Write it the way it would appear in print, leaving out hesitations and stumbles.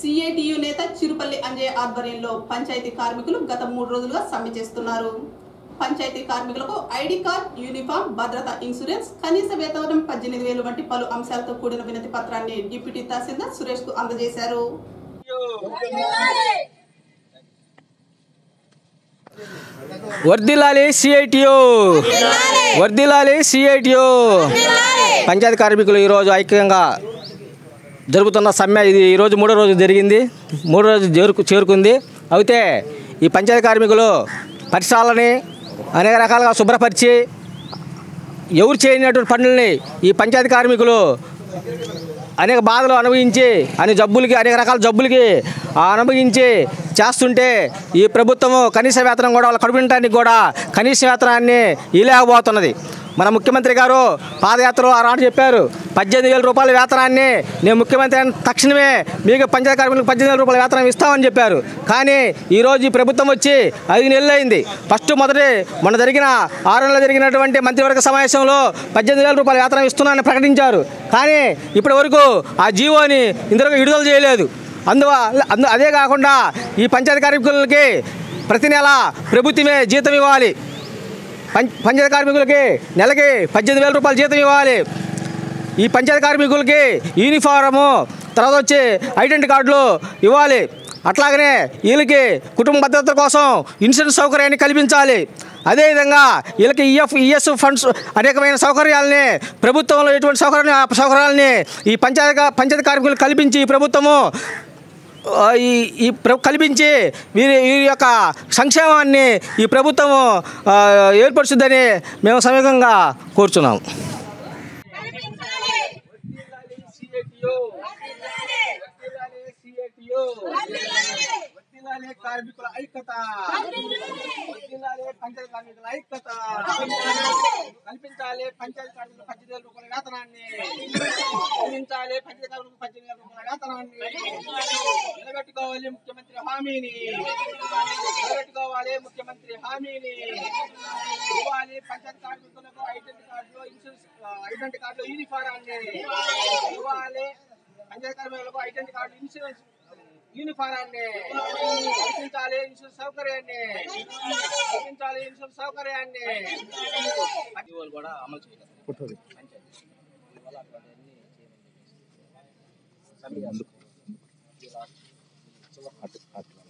CITU నేత చిరుపల్లి అంజయ్య ఆధ్వర్యంలో పంచాయతీ కార్మికులు గత 3 రోజులుగా సమ్మె చేస్తున్నారు. పంచాయతీ కార్మికులకు ఐడి కార్డ్, యూనిఫామ్, భద్రతా ఇన్సూరెన్స్, కనీస వేతనం 18,000 వంటి పలు అంశాలతో కూడిన వినతి పత్రాన్ని డిప్యూటీ తహసీల్దార్ సురేష్ కు అందజేశారు. వర్ధిల్లాలి సిఐటియు, వర్ధిల్లాలి సిఐటియు. పంచాయతీ కార్మికులు ఈరోజు ఐక్యంగా జరుగుతున్న సమ్మె ఇది ఈరోజు 3వ రోజు జరిగింది. 3వ రోజు చేరుకుంది. అయితే ఈ పంచాయతీ కార్మికులు పరిసరాలని అనేక రకాలుగా శుభ్రపరిచి ఎవరు చేయనటువంటి పనులని ఈ పంచాయతీ కార్మికులు అనేక బాధలు అనుభవించి అనేక రకాల జబ్బులకి అనుభవించి చేస్తుంటే ఈ ప్రభుత్వము కనీస వేతనం కూడా వాళ్ళ కడుపునింటానికి కూడా కనీస వేతనాన్ని ఇవ్వలేకపోతున్నది. మన ముఖ్యమంత్రి గారు పాదయాత్రలో ఆనాడు చెప్పారు, 18,000 రూపాయల వేతనాన్ని నేను ముఖ్యమంత్రి అయిన తక్షణమే మీకు పంచాయతీ కార్మికులకు 18,000 రూపాయల వేతనం ఇస్తామని చెప్పారు. కానీ ఈరోజు ఈ ప్రభుత్వం వచ్చి 5 నెలలు అయింది. మొన్న జరిగిన 6 నెలలు జరిగినటువంటి మంత్రివర్గ సమావేశంలో 18,000 రూపాయల వేతనం ఇస్తున్నానని ప్రకటించారు. కానీ ఇప్పటి వరకు ఆ జీవోని ఇంతవరకు విడుదల చేయలేదు. అదే కాకుండా ఈ పంచాయతీ కార్మికులకి ప్రతి నెల ప్రభుత్వమే జీతం ఇవ్వాలి. పంచాయతీ కార్మికులకి నెలకి 18,000 రూపాయల జీతం ఇవ్వాలి. ఈ పంచాయతీ కార్మికులకి యూనిఫారము, తర్వాత వచ్చి ఐడెంటిటీ కార్డులు ఇవ్వాలి. అట్లాగనే వీళ్ళకి కుటుంబ భద్రత కోసం ఇన్సూరెన్స్ సౌకర్యాన్ని కల్పించాలి. అదేవిధంగా వీళ్ళకి ఈఎస్ ఫండ్స్ అనేకమైన సౌకర్యాలని ప్రభుత్వంలో ఎటువంటి సౌకర్యాలని ఈ పంచాయతీ కార్మికులకు కల్పించి ఈ ప్రభుత్వము కల్పించి వీరి యొక్క సంక్షేమాన్ని ఈ ప్రభుత్వము ఏర్పరుస్తుందని మేము సమీపంగా కోరుచున్నాము. కార్మికుల ఐక్యత, పంచాయతీ కార్మికుల ఐక్యత, కల్పించాలి పంచాయతీ కార్మికులకు 18,000 రూపాయల వేతనాన్ని, కల్పించాలి పంచాయతీ కార్మికులకు 18,000 రూపాయల వేతనాన్ని, నిలబెట్టుకోవాలి ముఖ్యమంత్రి హామీని, ఇవ్వాలి పంచాయతీ కార్మికులకు ఐడెంటిటీ కార్డులు, ఇన్సూరెన్స్ ఐడెంటిటీ కార్డులు, యూనిఫారాన్ని ఇవ్వాలి. పంచాయతీ కార్మికులకు ఐడెంటిటీ కార్డు, ఇన్సూరెన్స్ యూనిఫారాన్ని కల్పించాలి. ఇన్సూరెన్స్ సౌకర్యాన్ని కూడా అమలు చేయాలి.